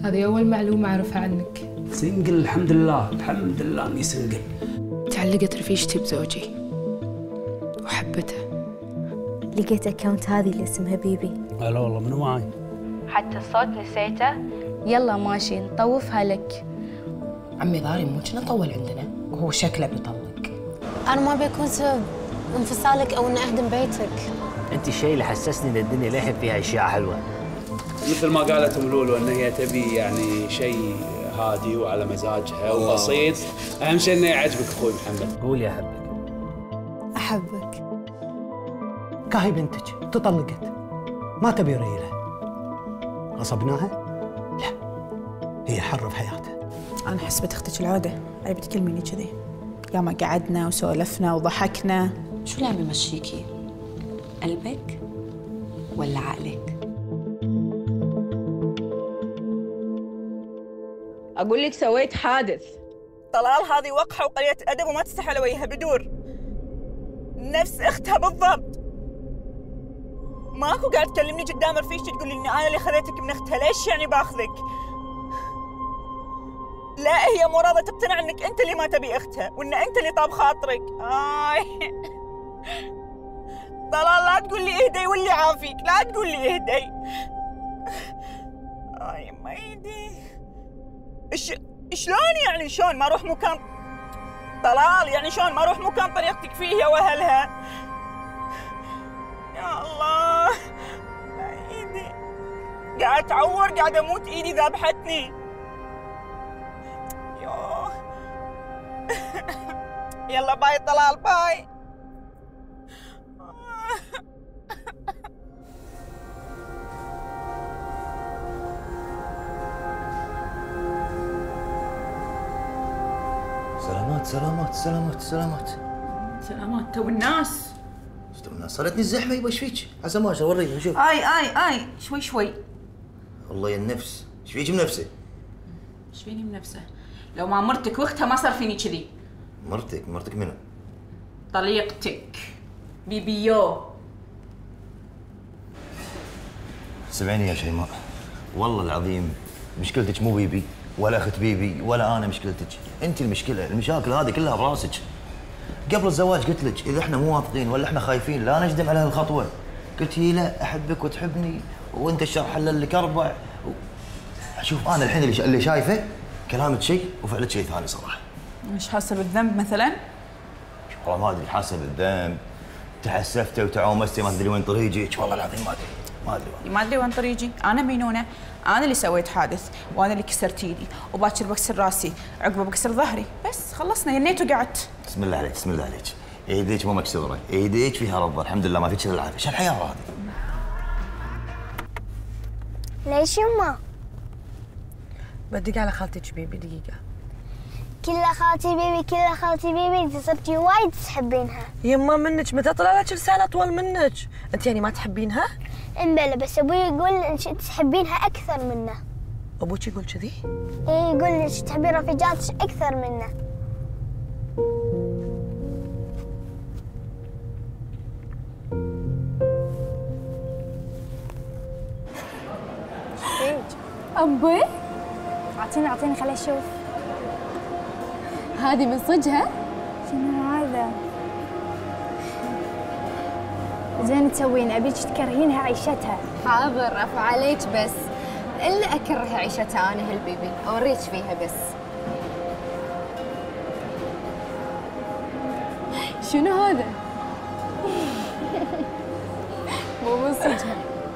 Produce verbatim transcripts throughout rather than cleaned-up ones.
هذه أول معلومة أعرفها عنك. سنجل الحمد لله، الحمد لله إني سنجل. تعلقت رفيجتي بزوجي وحبته. لقيت أكاونت هذه اللي اسمها بيبي. لا والله منو معاي؟ حتى الصوت نسيته. يلا ماشي نطوفها لك. عمي ضاري مو كنا طول عندنا وهو شكله بيطلق. أنا ما بيكون سبب انفصالك أو إن أهدم بيتك. أنت الشيء اللي حسسني إن الدنيا للحين فيها أشياء حلوة. مثل ما قالت ام لولو ان هي تبي يعني شيء هادي وعلى مزاجها وبسيط، اهم شيء انه يعجبك اخوي محمد. قول يا حبك. أحبك. كاهي بنتك تطلقت ما تبي ريلها، غصبناها؟ لا، هي حرة في حياتها. أنا حسبت أختك العودة، عيب تكلميني كذي. يا ما قعدنا وسولفنا وضحكنا. شو اللي عم يمشيكي؟ قلبك ولا عقلك؟ أقول لك سويت حادث. طلال هذه وقحة وقليلة أدب وما تستحي على وجهها بدور. نفس أختها بالضبط. ماكو قاعد تكلمني قدام رفيجتي تقول لي إن أنا اللي خذيتك من أختها، ليش يعني باخذك؟ لا هي مو راضية تقتنع إنك أنت اللي ما تبي أختها وإن أنت اللي طاب خاطرك. آي طلال لا تقول لي اهدي واللي عافيك، لا تقول لي اهدي. آي ما يدي. إيش شلون يعني شلون ما اروح مكان طلال؟ يعني شلون ما اروح مكان طريقتك فيه يا واهلها؟ يا الله ايدي قاعد اتعور، قاعد اموت، ايدي ذابحتني. يوه يلا باي طلال باي. سلامات سلامات سلامات سلامات سلامات. تو الناس تو الناس صارتني الزحمه. يبا ايش فيك؟ عزة ماشي وريني شوف. اي اي اي شوي شوي. والله يا النفس، ايش فيك بنفسه؟ ايش فيني بنفسه؟ لو ما مرتك واختها ما صار فيني كذي. مرتك؟ مرتك منو؟ طليقتك بيبيو. سمعيني يا شيماء، والله العظيم مشكلتك مو بيبي ولا اخت بيبي ولا انا مشكلتك، انت المشكله. المشاكل هذه كلها براسك. قبل الزواج قلت لك اذا احنا مو واثقين ولا احنا خايفين لا نجدم على هالخطوه. قلت لي لا احبك وتحبني وانت الشر حلل لك اربع و... شوف انا الحين اللي, اللي شايفه كلامك شيء وفعلك شيء ثاني صراحه. مش حاسه بالذنب مثلا؟ والله ما ادري، حاسه بالذنب، تحسفتي وتعومستي ما ادري وين طريقك. والله العظيم ما ادري ما ادري ما ادري وين طريقي. انا مينونه، انا اللي سويت حادث وانا اللي كسرت ايدي وباكر بكسر راسي عقبه بكسر ظهري. بس خلصنا ينيت وقعدت. بسم الله عليك بسم الله عليك. ايديك مو مكسوره، ايديك فيها رضا الحمد لله ما فيك الا العافيه. شو الحياه هذه؟ ليش يما؟ بدق على خالتك بيبي دقيقة. كلها خالتي بيبي كلها خالتي بيبي، انت صرتي وايد تحبينها. يما منك متى طلع لك لسان اطول منك؟ انت يعني ما تحبينها؟ امبلا بس ابوي يقول انك تحبينها اكثر منه. ابوك يقول كذي؟ ايه يقول انك تحبين رفيجاتك اكثر منه. أبوي أعطيني أعطيني خليني أشوف. هذه من صجها؟ شنو هذا؟ زين تسوين أبيك تكرهينها عيشتها. حاضر أفو عليك بس إلا أكره عيشتها أنا هالبيبي أوريك فيها بس. شنو هذا؟ مو من صجها.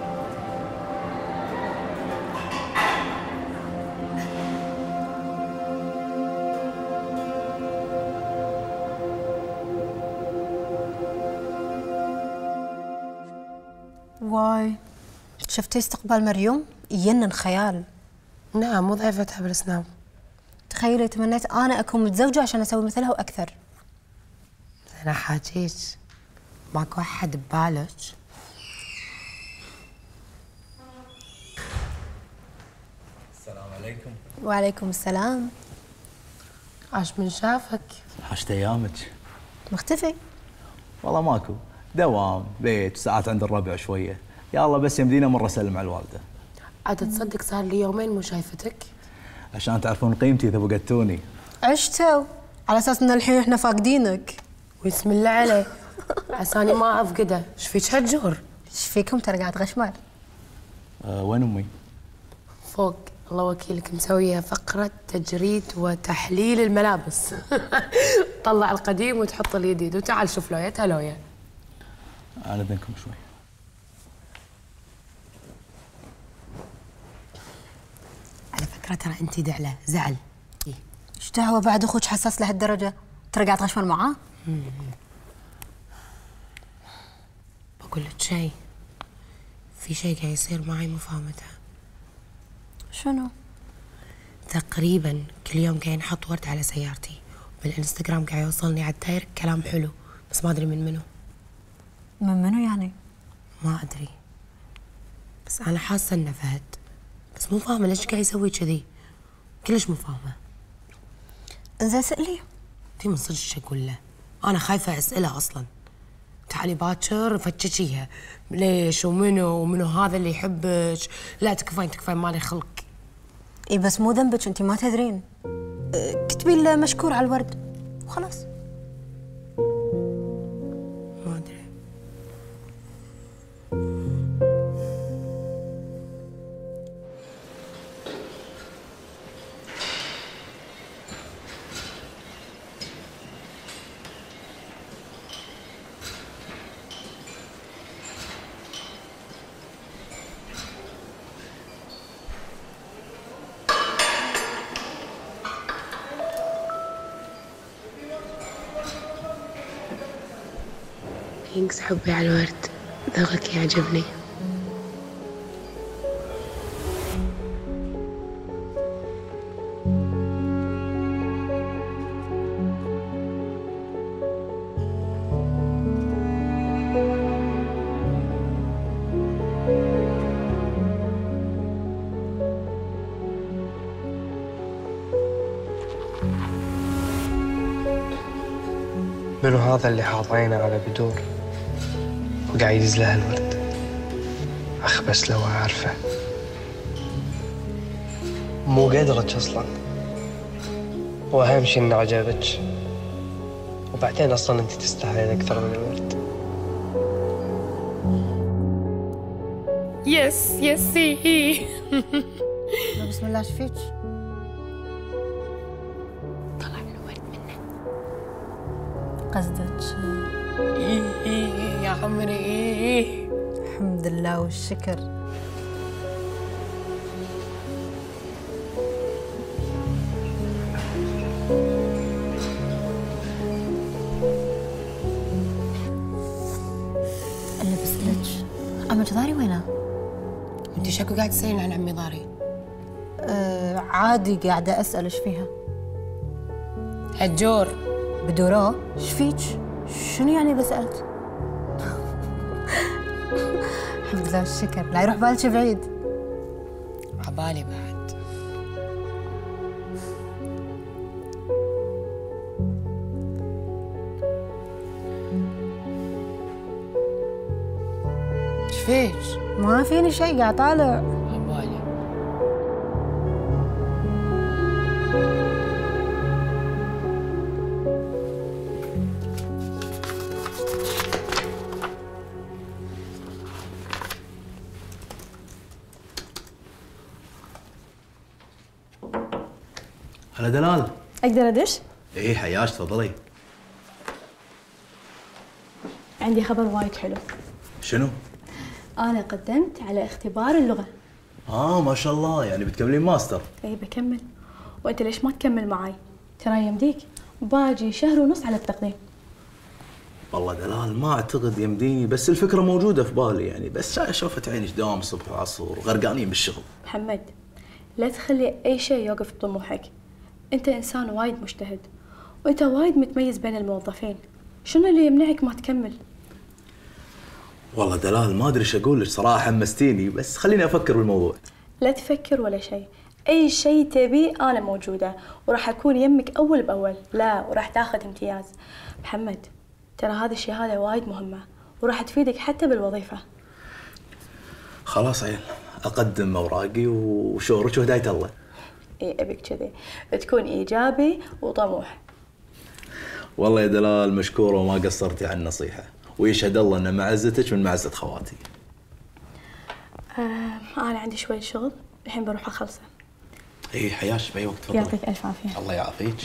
واي شفتي استقبال مريوم؟ يجنن خيال. نعم مو ضعيفتها بالسناب. تخيلي تمنيت انا اكون متزوجه عشان اسوي مثلها واكثر. انا حاجيك ماكو احد ببالك؟ السلام عليكم. وعليكم السلام. عاش من شافك. حشت ايامك. مختفي؟ والله ماكو، دوام بيت ساعات عند الربع شويه. يلا بس يمدينا مره اسلم على الوالده. عاد تصدق صار لي يومين مو شايفتك؟ عشان تعرفون قيمتي اذا فقدتوني. عشتوا على اساس ان الحين احنا فاقدينك. بسم الله عليه. عساني ما افقده، ايش فيك هالجور؟ ايش فيكم ترى قاعد غشمال؟ أه وين امي؟ فوق الله وكيلك مسويه فقره تجريد وتحليل الملابس. طلع القديم وتحط الجديد وتعال شوف لويا هلويا. انا اذنكم شوي. على فكره ترى انت دعله زعل. ايش دعوه بعد اخوك حساس لهالدرجه؟ ترى قاعد غشمال معاه؟ بقول لك شيء، في شيء قاعد يصير معي مو فاهمتها. شنو؟ تقريبا كل يوم قاعد ينحط ورد على سيارتي، بالانستغرام قاعد يوصلني على الدايركت كلام حلو، بس ما ادري من منو. من منو يعني؟ ما ادري، بس انا حاسه انه فهد، بس مو فاهمه ليش قاعد يسوي كذي، كلش مو فاهمه. انزين سأليه. في من صدق ايش اقول له؟ انا خايفه اساله اصلا. تعالي باكر فتشيها ليش ومنو ومنو هذا اللي يحبك، لا تكفين تكفين مالي خلق. اي بس مو ذنبك، انت ما تدرين. كتبي له مشكور على الورد وخلاص. ما ادري. ثانكس حبي على الورد، ذوقك يعجبني. منو هذا اللي حاط عينه على بدور وقاعد يدز لها الورد؟ اخ بس لو اعرفه. مو قدرك اصلا، واهم شيء انه عجبك، وبعدين اصلا انت تستاهلين اكثر من الورد. يس يس هي. بسم الله ايش فيك؟ طلع الورد منه. قصدك يا عمري. الحمد لله والشكر. اللي بسألك عمك ضاري وينه؟ انت شكو قاعد تسألين عن عمي ضاري؟ آه عادي قاعدة أسأل ايش فيها. هالجور بدوره؟ ايش فيك؟ شنو يعني بسألت؟ الحمد لله والشكر، لا يروح بالك بعيد. عبالي بعد. ايش فيك؟ ما فيني شيء قاعد طالع. عبالي. هلا دلال. اقدر ادش؟ ايه حياك تفضلي. عندي خبر وايد حلو. شنو؟ انا قدمت على اختبار اللغه. اه ما شاء الله، يعني بتكملين ماستر؟ اي بكمل. وانت ليش ما تكمل معاي؟ ترى يمديك، باجي شهر ونص على التقديم. والله دلال ما اعتقد يمديني، بس الفكره موجوده في بالي يعني، بس شوفت عيني دوام صبح وعصر وغرقانين بالشغل. محمد لا تخلي اي شيء يوقف بطموحك. انت انسان وايد مجتهد، وانت وايد متميز بين الموظفين. شنو اللي يمنعك ما تكمل؟ والله دلال ما ادري ايش اقول لك صراحه، حمستيني، بس خليني افكر بالموضوع. لا تفكر ولا شيء، اي شيء تبيه انا موجوده، وراح اكون يمك اول باول. لا وراح تاخذ امتياز. محمد ترى هذه الشهاده وايد مهمه، وراح تفيدك حتى بالوظيفه. خلاص عيل، اقدم اوراقي وشورك وهدايه الله. اي ابيك كذي، تكون ايجابي وطموح. والله يا دلال مشكوره وما قصرتي عن النصيحه، ويشهد الله ان معزتك من معزه خواتي. آه انا عندي شويه شغل الحين بروح اخلصه. اي حياش باي وقت تفضل. يعطيك الف عافيه. الله يعافيك.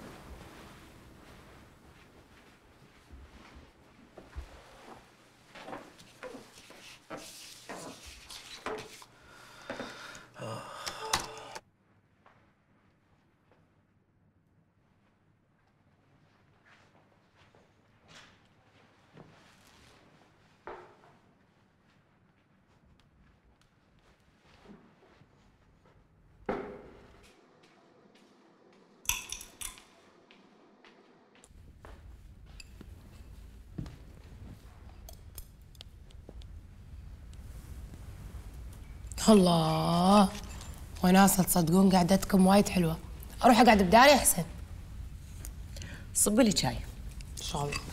الله وناسة، تصدقون قعدتكم وايد حلوة. أروح أقعد بداري أحسن. صبي لي شاي. إن شاء الله.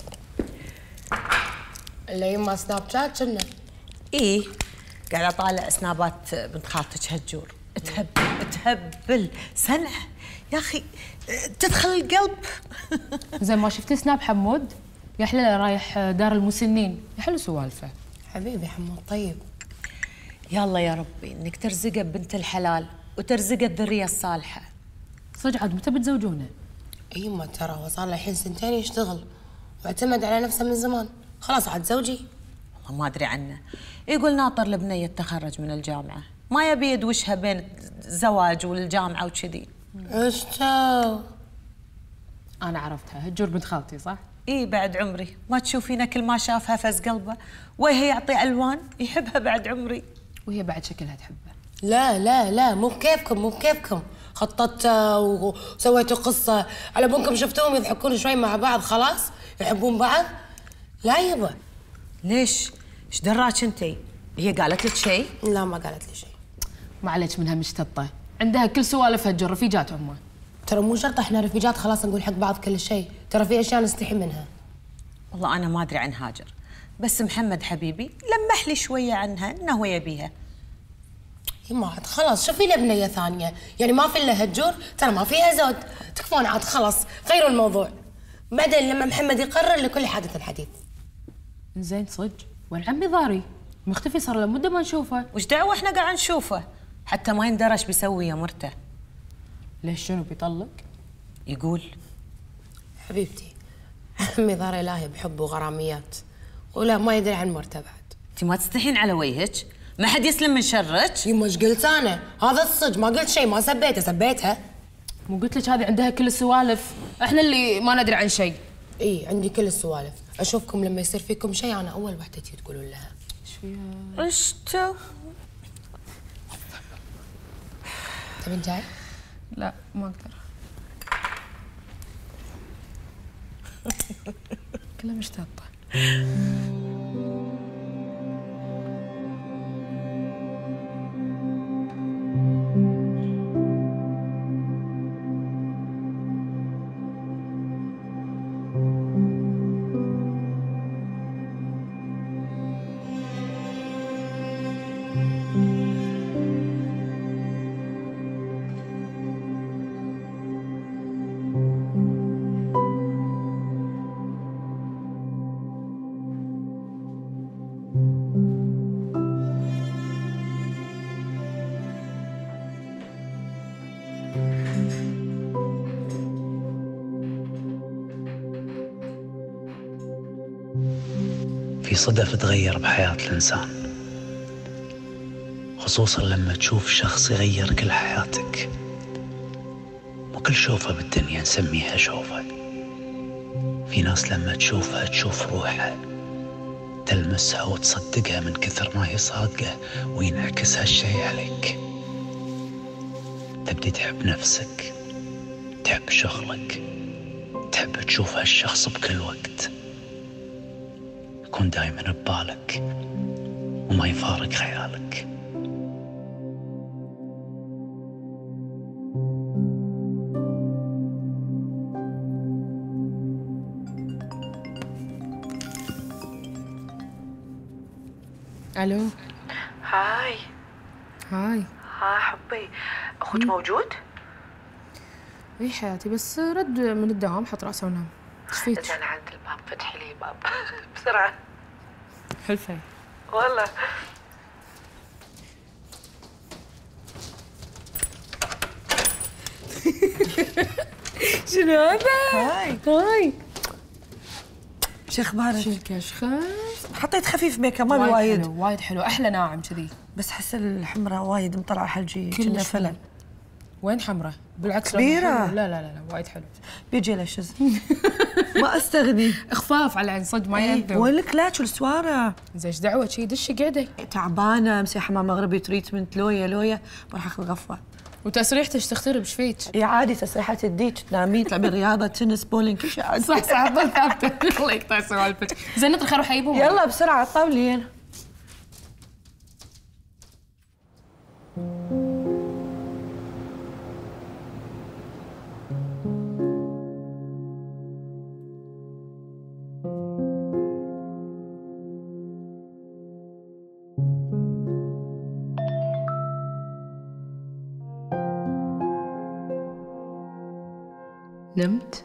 اللي يما سناب شات كنا. إيه قاعدة أطالع سنابات بنت خالتك هجور، تهبل تهبل سنة يا أخي، تدخل القلب. زين ما شفتي سناب حمود؟ يا حلال رايح دار المسنين، يا حلو سوالفه. حبيبي حمود طيب. يلا يا ربي انك ترزقه ببنت الحلال وترزقه الذريه الصالحه. صدق عاد متى بتزوجونه؟ يما ترى هو صار له الحين سنتين يشتغل واعتمد على نفسه من زمان، خلاص عاد زوجي. والله ما ادري عنه، يقول ناطر البنيه تخرج من الجامعه، ما يبي يدوشها بين الزواج والجامعه وكذي. ايش تو؟ انا عرفتها، هجور بنت خالتي صح؟ اي بعد عمري، ما تشوفينه كل ما شافها فز قلبه، وهي يعطي الوان يحبها بعد عمري. وهي بعد شكلها تحبه. لا لا لا مو بكيفكم مو بكيفكم، خططتوا وسويتوا قصه على بونكم شفتوهم يضحكون شوي مع بعض خلاص يحبون بعض. لا يبا. ليش؟ ايش دراك انتي؟ هي قالت لك شيء؟ لا ما قالت لي شيء. ما عليك منها مشتطه، عندها كل سوالف هجر، رفيجات امها. ترى مو شرط احنا رفيجات خلاص نقول حق بعض كل شيء، ترى في اشياء نستحي منها. والله انا ما ادري عن هاجر، بس محمد حبيبي لمح لي شويه عنها انه هو يبيها. يما عاد خلاص شوفي لي بنيه ثانيه، يعني ما في الا هجور، ترى ما فيها زود، تكفون عاد خلاص غيروا الموضوع. بعدين لما محمد يقرر لكل حادث الحديث. زين صدق، وين عمي ضاري؟ مختفي صار له مده ما نشوفه. وش دعوه احنا قاعد نشوفه؟ حتى ما يندرى ايش بيسوي يا مرته. ليش شنو بيطلق؟ يقول. حبيبتي عمي ضاري لاهي بحب وغراميات، ولا ما يدري عن مرته بعد. انت ما تستحين على وجهك؟ ما حد يسلم من شرك. يما ايش قلت انا؟ هذا الصدق، ما قلت شيء، ما سبيته، سبيتها. مو قلت لك هذه عندها كل السوالف، احنا اللي ما ندري عن شيء. اي عندي كل السوالف، اشوفكم لما يصير فيكم شيء انا اول وحده تجي تقولون لها. ايش فيها؟ ايش تو؟ تبين جاي؟ لا ما اقدر. كلها مشتاطه. في صدف تغير بحياة الإنسان، خصوصا لما تشوف شخص يغير كل حياتك. مو كل شوفة بالدنيا نسميها شوفة، في ناس لما تشوفها تشوف روحها، تلمسها وتصدقها من كثر ما هي صادقة، وينعكس هالشي عليك. تبدي تحب نفسك، تحب شغلك، تحب تشوف هالشخص بكل وقت، يكون دايما ببالك وما يفارق خيالك. الو. هاي. هاي. ها حبي، اخوك موجود؟ اي حياتي، بس رد من الدوام حط راسه ونام. ايش فيك؟ انا عند الباب، فتحي لي الباب بسرعه. حلفه والله. شنو هذا؟ هاي هاي شو اخبارك؟ شو الكشخه؟ حطيت خفيف ميك اب ما بي وايد. حلو، وايد حلو، احلى ناعم كذي. بس حس الحمراء وايد مطلعه حلجي كنا فلن. وين حمراء؟ بالعكس كبيرة. لا لا لا لا وايد حلو. بيجي له شز ما استغني. اخفاف على العين صدق ما ينذب. وين الكلاتش والسواره؟ زين ايش دعوه شي دش قعده. تعبانه مسوي حمام مغربي تريتمنت لويا لويا بروح اخذ غفوه. وتسريحتك ايش تخترب ايش فيك؟ اي عادي تسريحه تديك تنامين تلعبين رياضه تنس بولينج كل شيء عادي. صح صح ظل ثابته. الله يقطع سوالفك. زين نطلع خير وحيبهم. يلا بسرعه طاولين. نمت؟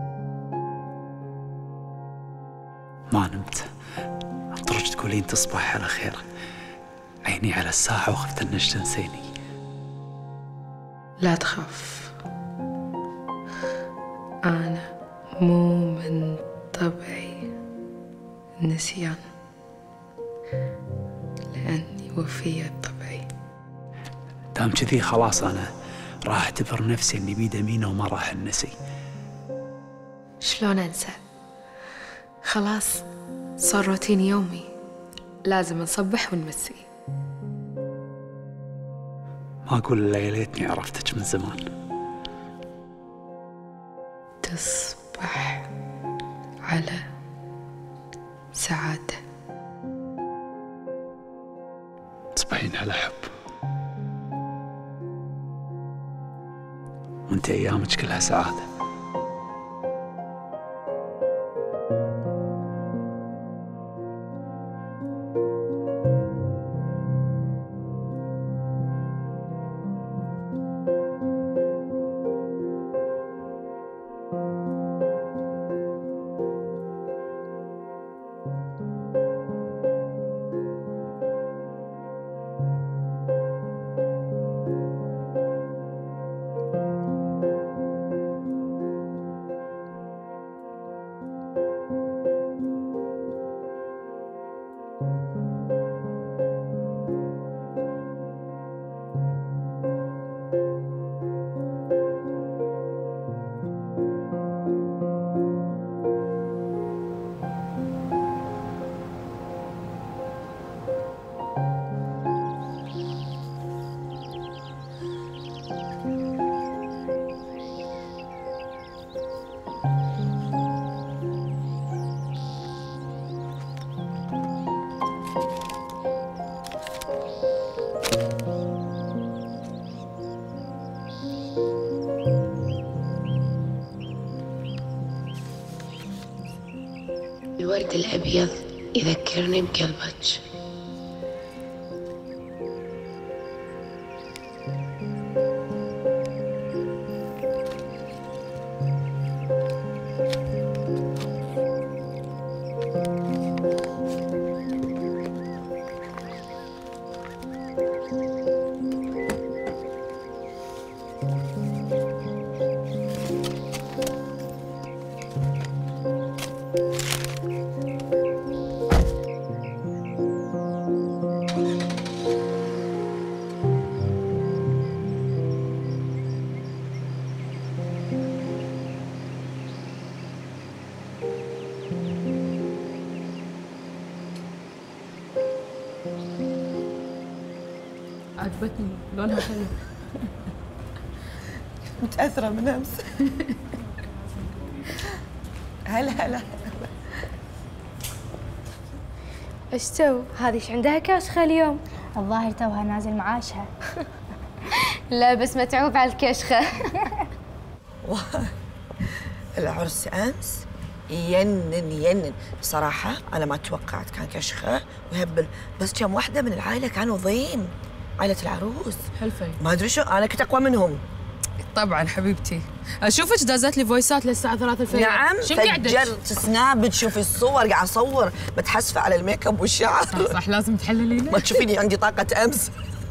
ما نمت. اطرج تقولين تصبح على خير. عيني على الساعة وخفت انك تنسيني. لا تخاف، أنا مو من طبعي النسيان، لأني وفية طبعي. دام كذي خلاص انا راح اعتبر نفسي اني بيد امينة وما راح انسي. شلون أنسى؟ خلاص صار روتين يومي، لازم نصبح ونمسي. ما اقول الا يا ليتني عرفتك من زمان. تصبح على سعادة. تصبحين على حب، وانت ايامك كلها سعاده. الورد الأبيض يذكرني بقلبك. عجبتني لونها حلو. متأثرة من أمس. هلا هلا. ايش تو؟ هذه ايش عندها كشخة اليوم؟ الظاهر توها نازل معاشها. لا بس متعوب على الكشخة. العرس أمس ينن ينن بصراحة. أنا ما توقعت كان كشخة ويهبل، بس كم واحدة من العائلة كانوا ضيم. عائلة العروس حلفة ما ادري شو، انا كنت اقوى منهم. طبعا حبيبتي، اشوفك دازت لي فويسات للساعه ثلاثة الفجر. نعم شو قاعده فجرت سناب تشوفي الصور، قاعد اصور متحسفه على الميك اب والشعر. صح صح لازم تحللينه. ما تشوفيني عندي طاقه امس.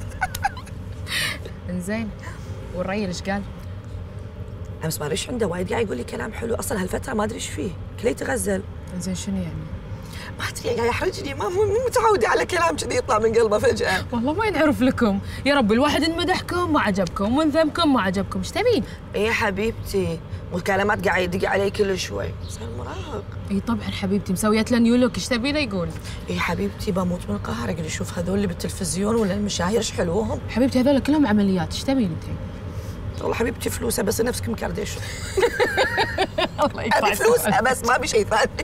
انزين والريل ايش قال؟ امس ما ادري ايش عنده، وايد قاعد يقول لي كلام حلو، اصلا هالفتره ما ادري ايش فيه، كله يتغزل. انزين شنو يعني؟ ما ادري قاعد يحرجني، ما مو متعوده على كلام كذي يطلع من قلبه فجاه. والله ما ينعرف لكم، يا رب الواحد ان مدحكم ما عجبكم وان ذمكم ما عجبكم، ايش تبين؟ اي حبيبتي، والكلمات قاعد يدق علي كل شوي، صار مراهق. اي طبعا حبيبتي، مسويت له نيو لوك، ايش تبينه يقول؟ اي حبيبتي بموت من القهر اقعد اشوف هذول اللي بالتلفزيون ولا المشاهير ايش حلوهم. حبيبتي هذول كلهم عمليات، ايش تبين انت؟ والله حبيبتي فلوسها بس نفس كم كارديشن. الله يطلع فلوسها بس ما في شيء ثاني.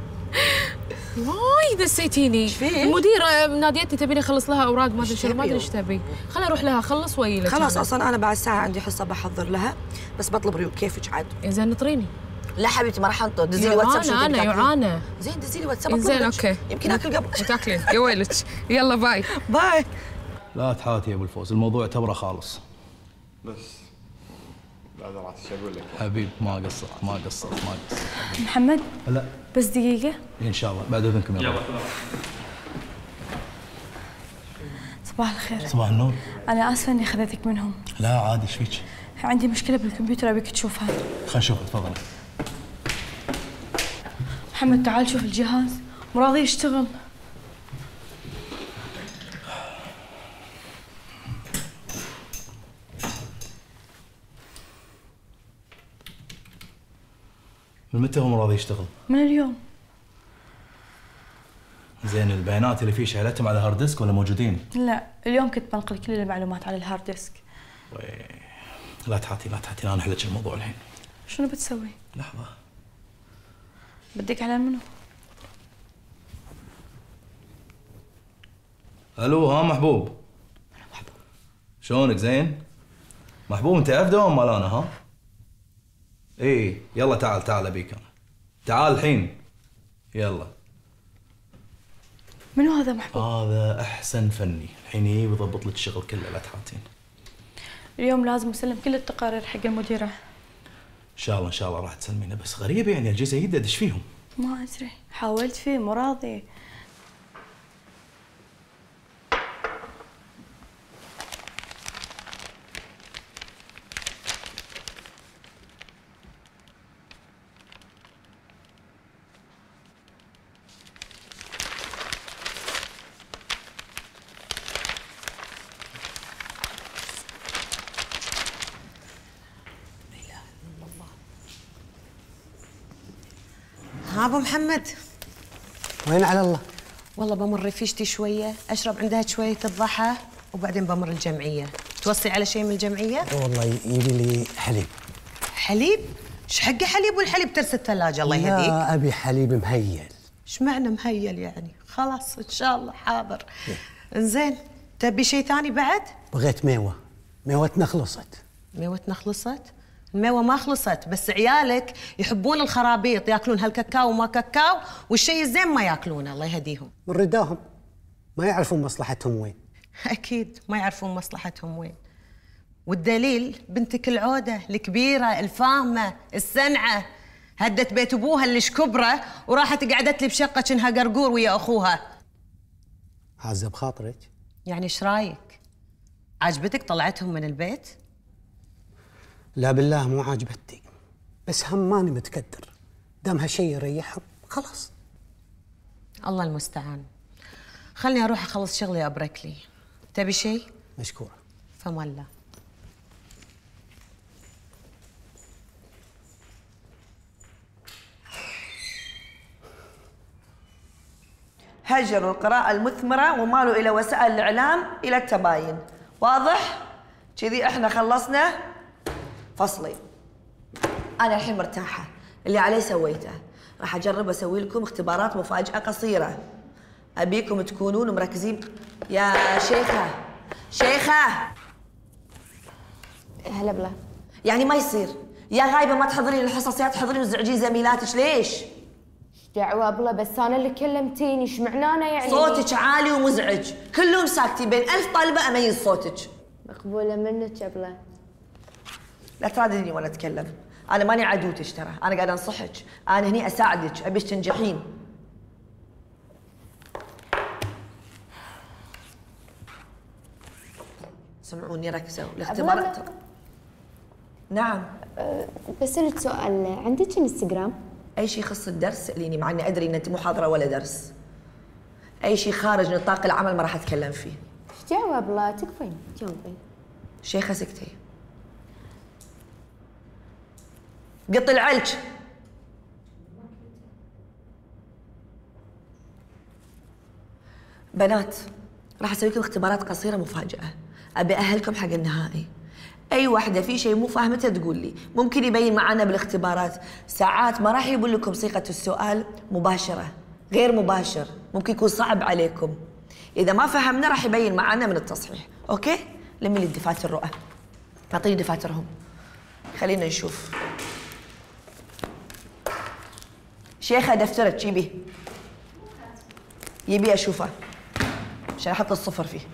وايد نسيتيني. ايش فيه؟ المديرة ناديتني تبيني اخلص لها اوراق ما ادري شنو، ما ادري ايش تبي. خليني اروح لها اخلص ويلك. خلاص اصلا انا بعد ساعة عندي حصة بحضر لها، بس بطلب ريوق كيفك عاد. زين نطريني. لا حبيبتي ما راح انطر، دزي لي واتساب. انا انا يعانى. زين دزي لي واتساب. زين اوكي. يمكن اكل قبل. تاكلين يا ويلك. يلا باي. باي. لا تحاتي يا ابو الفوز، الموضوع اعتبره خالص. بس بعد راح ايش اقول لك؟ حبيب ما قصرت ما قصرت ما قصرت. محمد لا بس دقيقة. ان شاء الله بعد اذنكم. يلا صباح الخير. صباح النور. أنا آسفة إني خذيتك منهم. لا عادي ايش فيك؟ عندي مشكلة بالكمبيوتر أبيك تشوفها. خلينا نشوفها تفضلي. محمد تعال شوف الجهاز مو راضي يشتغل. من متى هو مو راضي يشتغل؟ من اليوم. زين البيانات اللي فيه شايلتهم على هارد ديسك ولا موجودين؟ لا اليوم كنت بنقل كل المعلومات على الهارد ديسك. وي لا تحاتي لا تحاتي، انا احل لك الموضوع الحين. شنو بتسوي؟ لحظة. بدك على منو؟ الو ها محبوب. محبوب شلونك زين؟ محبوب انت عارف دوام مال انا ها؟ اي يلا تعال تعال ابيك انا. تعال الحين. يلا. منو هذا محبوب؟ هذا احسن فني، الحين يجي ويضبط لك الشغل كله لا تحاتين. اليوم لازم اسلم كل التقارير حق المديرة. ان شاء الله ان شاء الله راح تسلمينه، بس غريب يعني الجزء يدد ايش فيهم؟ ما ادري، حاولت فيه مو راضي. ها ابو محمد وين على الله؟ والله بمر رفيجتي شويه اشرب عندها شويه الضحى وبعدين بمر الجمعيه. توصي على شيء من الجمعيه؟ والله يبي لي حليب. حليب؟ ايش حق حليب والحليب ترس الثلاجه الله يهديك. لا ابي حليب مهيل. ايش معنى مهيل يعني؟ خلاص ان شاء الله حاضر. انزين تبي شيء ثاني بعد؟ بغيت ميوه، ميوتنا خلصت. ميوتنا خلصت؟ الميوه ما خلصت، بس عيالك يحبون الخرابيط، ياكلون هالكاكاو وما كاكاو والشيء الزين ما ياكلونه الله يهديهم. من رداهم ما يعرفون مصلحتهم وين. اكيد ما يعرفون مصلحتهم وين. والدليل بنتك العوده الكبيره الفاهمه السنعه هدت بيت ابوها اللي شكبره وراحت قعدت لي بشقه كأنها قرقور ويا اخوها. عازه بخاطرك؟ يعني ايش رايك؟ عجبتك طلعتهم من البيت؟ لا بالله مو عاجبتني، بس هم ماني متقدر، دام هالشيء يريحهم خلاص. الله المستعان. خلني اروح اخلص شغلي ابرك لي. تبي شيء؟ مشكورة. فما الله. هجروا القراءة المثمرة ومالوا إلى وسائل الإعلام إلى التباين. واضح؟ كذي إحنا خلصنا فصلي. أنا الحين مرتاحة، اللي علي سويته. راح أجرب أسوي لكم اختبارات مفاجأة قصيرة. أبيكم تكونون مركزين. يا شيخة شيخة هلا بلا. يعني ما يصير يا غايبة ما تحضرين الحصص يا تحضرين وتزعجين زميلاتك ليش؟ دعوة ابله، بس انا اللي كلمتيني، ايش معنى انا يعني؟ صوتك عالي ومزعج، كلهم ساكتين، بين ألف طالبة أميز صوتك. مقبولة منك ابله. لا ترادني ولا أتكلم، أنا ماني عدوتك ترى، أنا قاعدة أنصحك، أنا هني أساعدك، أبيش تنجحين. سمعوني ركزوا، الاختبارات. نعم. أه بسألك سؤال، عندك انستغرام؟ أي شيء يخص الدرس سأليني، مع إني أدري إن أنت محاضرة ولا درس. أي شيء خارج نطاق العمل ما راح أتكلم فيه. ايش جواب؟ لا تكفين، جاوبي. شيخة سكتي. قط العلج. بنات، راح أسوي لكم اختبارات قصيرة مفاجأة، أبي أهلكم حق النهائي. أي واحدة في شيء مو فاهمته تقول لي، ممكن يبين معنا بالاختبارات، ساعات ما راح يقول لكم صيغة السؤال مباشرة، غير مباشر، ممكن يكون صعب عليكم. إذا ما فهمنا راح يبين معنا من التصحيح، أوكي؟ لمي لي دفاتر الرؤى. أعطيني دفاترهم. خلينا نشوف. شيخة دفترك جيبيه. يبي أشوفه عشان أحط الصفر فيه.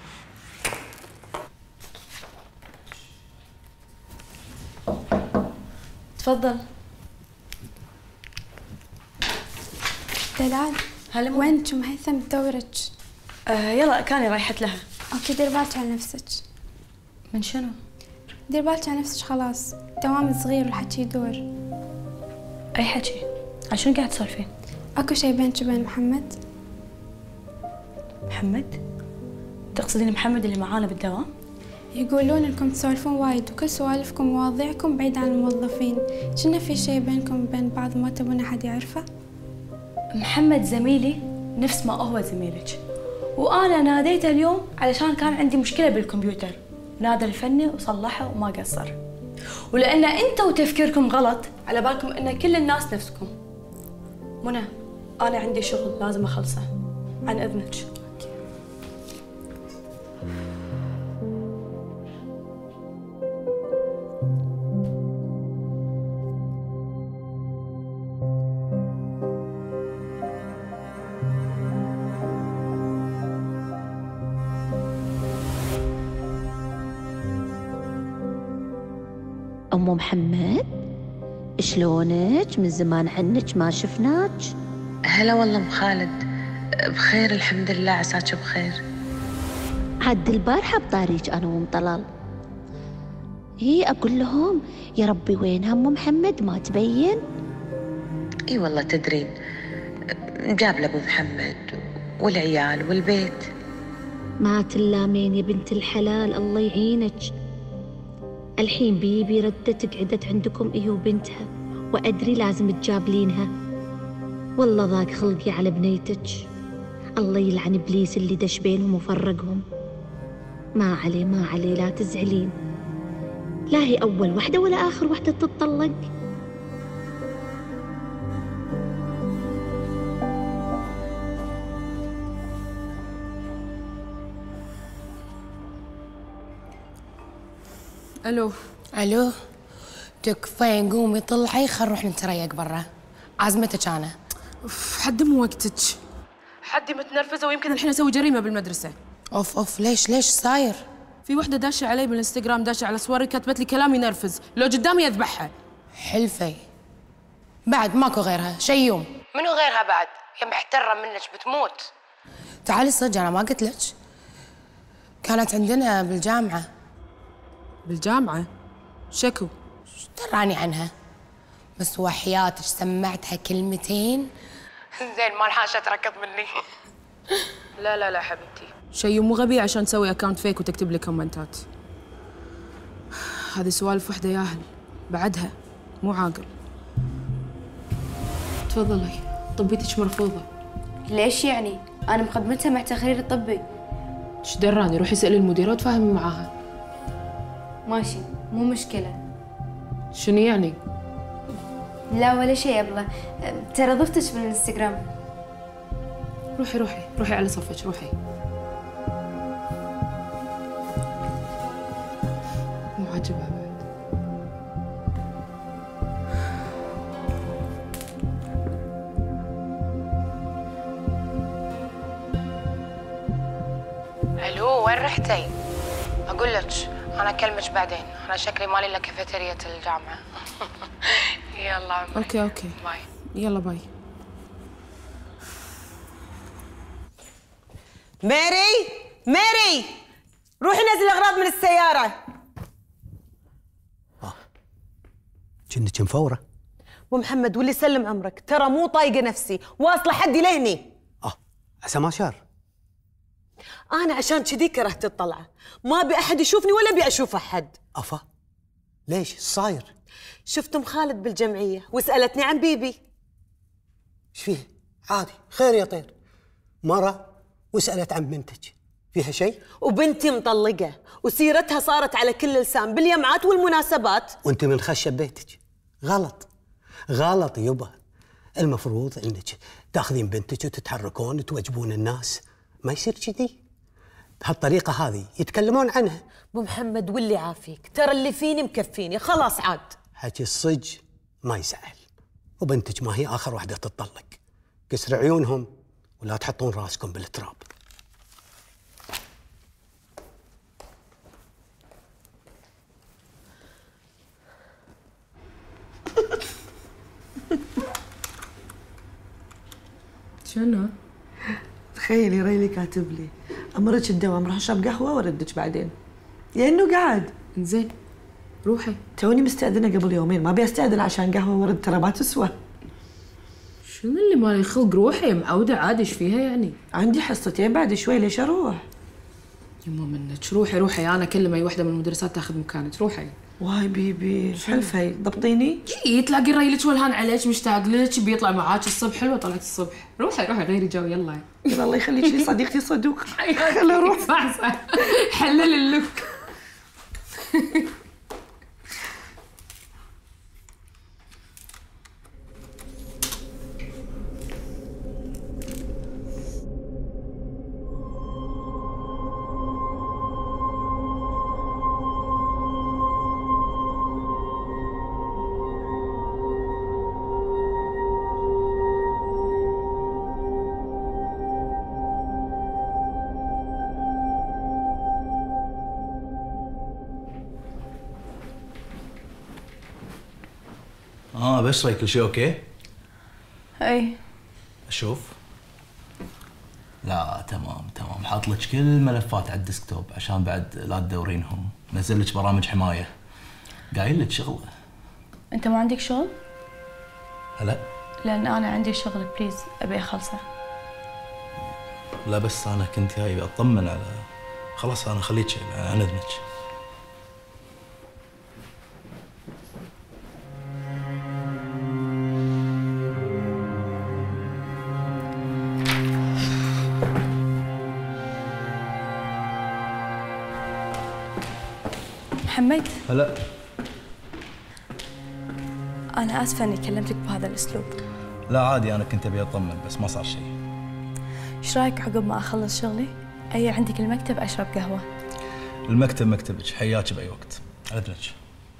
تفضل. دلال، هلا وينك ام هيثم تدورك؟ آه يلا كاني رايحت لها. اوكي دير بالك على نفسك. من شنو؟ دير بالك على نفسك خلاص، دوام صغير والحكي يدور. اي حكي؟ عشان قاعد تسولفين؟ اكو شي بينك وبين محمد؟ محمد؟ تقصدين محمد اللي معانا بالدوام؟ يقولون انكم تسولفون وايد وكل سوالفكم ومواضيعكم بعيد عن الموظفين، شنو في شي بينكم وبين بعض ما تبون احد يعرفه؟ محمد زميلي نفس ما هو زميلك، وانا ناديته اليوم علشان كان عندي مشكله بالكمبيوتر، نادى الفني وصلحه وما قصر. ولان انتوا تفكيركم غلط على بالكم ان كل الناس نفسكم. منى، انا عندي شغل لازم اخلصه، عن اذنك. أم محمد، شلونك؟ من زمان عنك ما شفناك. هلا والله أم خالد، بخير الحمد لله، عساك بخير. عاد البارحة بطاريج أنا وأم طلال، هي أقول لهم يا ربي وينها أم محمد ما تبين. إي والله تدرين، جاب لأبو محمد والعيال والبيت. ما تلامين يا بنت الحلال، الله يعينك. الحين بيبي ردت قعدت عندكم هي وبنتها، وأدري لازم تجابلينها. والله ضاق خلقي على بنيتك، الله يلعن إبليس اللي دش بينهم وفرقهم. ما عليه ما عليه، لا تزعلين، لا هي أول وحدة ولا آخر وحدة تتطلق. الو الو، تكفين قومي طلعي خل نروح نتريق برا، عازمتك انا. اوف حد مو وقتك، حدي متنرفزه ويمكن الحين اسوي جريمه بالمدرسه. اوف اوف ليش ليش صاير؟ في وحده داشه علي بالانستغرام، داشه على صوري كتبت لي كلام ينرفز، لو قدامي اذبحها. حلفي بعد ماكو غيرها شيوم. منو غيرها بعد؟ يا محتره منك بتموت. تعالي صدق انا ما قلت لك، كانت عندنا بالجامعه. بالجامعة؟ شكو؟ دراني عنها، بس وحياتك سمعتها كلمتين زين ما الحاشة تركض مني. لا لا لا حبيبتي، شيء مو غبي عشان تسوي اكونت فيك وتكتب لي كومنتات. هذه سوالف وحدة ياهل، بعدها مو عاقل. تفضلي، طبيتك مرفوضة. ليش يعني؟ أنا مقدمتها مع تقرير الطبي. ايش دراني؟ روحي اسألي المديرة وتفاهمي معاها. ماشي مو مشكلة. شنو يعني؟ لا ولا شيء أبله، ترى ضفتك بالانستغرام. روحي روحي روحي على صفك، روحي. مو عاجبها بعد. وين رحتي؟ اقول لك انا اكلمك بعدين، انا شكلي مالي الا كافيتيريا الجامعه. يلا عمري. اوكي اوكي باي. يلا باي. ماري ماري روحي نزلي الاغراض من السياره. كنك مفوره. ابو محمد واللي سلم عمرك، ترى مو طايقه نفسي، واصله حدي لهني. اه عسى ما شار. انا عشان كذي كرهت الطلعه، ما ابي احد يشوفني ولا ابي اشوف احد. افا ليش؟ ايش صاير؟ شفت ام خالد بالجمعيه وسالتني عن بيبي. ايش فيه؟ عادي، خير يا طير. مره وسالت عن بنتك، فيها شيء؟ وبنتي مطلقه وسيرتها صارت على كل لسان باليمعات والمناسبات. وانت من خشب بيتك. غلط غلط يبا. المفروض انك تاخذين بنتك وتتحركون وتوجبون الناس، ما يصير كذي. بهالطريقه هذه يتكلمون عنها. ابو محمد واللي عافيك، ترى اللي فيني مكفيني، خلاص عاد. حكي الصج ما يزعل، وبنتك ما هي اخر واحده تتطلق. كسر عيونهم ولا تحطون راسكم بالتراب. شنو؟ تخيلي ريلي كاتب لي امرك الدوام، راح اشرب قهوه واردك بعدين. يا انه قاعد. زين روحي. توني مستأذنه قبل يومين، ما ابي استأذن عشان قهوه ورد، ترى ما تسوى. شنو اللي مالي خلق؟ روحي معودة عادي، ايش فيها يعني؟ عندي حصتين بعد شوي، ليش اروح؟ يما منك، روحي روحي، انا اكلم اي وحده من المدرسات تاخذ مكانك، روحي. واي بيبي حلفي ضبطيني. اي تلاقي ريلك والهان عليك مشتاق لك، بيطلع معاك الصبح. حلوه طلعت الصبح. روحي روحي غيري جو يلا. يلا الله يخليك لي صديقتي صدوق. خلي اروح. صح صح. حلل اللوك. اه بشري كل شيء اوكي؟ اي اشوف. لا تمام تمام، حاط لك كل الملفات على الديسكتوب عشان بعد لا تدورينهم، نزل لك برامج حمايه. قايل لك شغله. انت ما عندك شغل؟ هلا؟ لان انا عندي شغل بليز ابي اخلصه. لا بس انا كنت جاي اطمن على، خلاص انا خليك عن اذنك. محمد هلا. أنا آسفة إني كلمتك بهذا الأسلوب. لا عادي، أنا كنت أبي أطمن بس ما صار شيء. إيش رأيك عقب ما أخلص شغلي أجي عندك المكتب أشرب قهوة؟ المكتب مكتبك، حياك بأي وقت، على إذنك.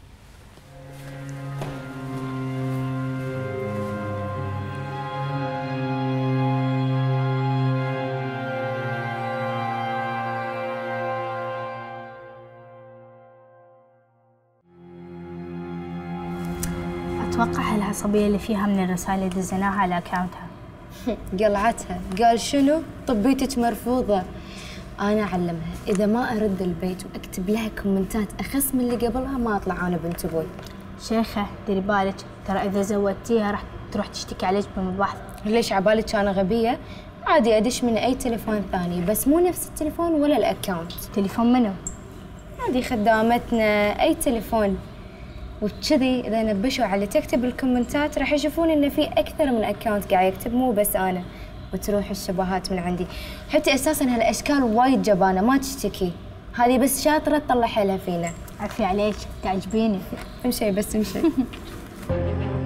أتوقع هالعصبية اللي فيها من الرسائل اللي دزيناها على أكاونتها. قلعتها، قال شنو؟ طبيتك مرفوضة. أنا أعلمها إذا ما أرد البيت وأكتب لها كومنتات أخس من اللي قبلها ما أطلع أنا بنت أبوي. شيخة ديري بالك، ترى إذا زودتيها راح تروح تشتكي عليك بالمباحث. ليش عبالك أنا غبية؟ عادي أدش من أي تليفون ثاني، بس مو نفس التليفون ولا الأكاونت. تليفون منو؟ عادي خدامتنا، أي تليفون. وبكذي اذا نبشوا على تكتب الكومنتات راح يشوفون ان في اكثر من اكونت قاعد يكتب، مو بس انا، وتروح الشبهات من عندي. حتى اساسا هالاشكال وايد جبانه ما تشتكي، هذه بس شاطره تطلع حيلها فينا. عفي عليك، تعجبيني. امشي بس امشي.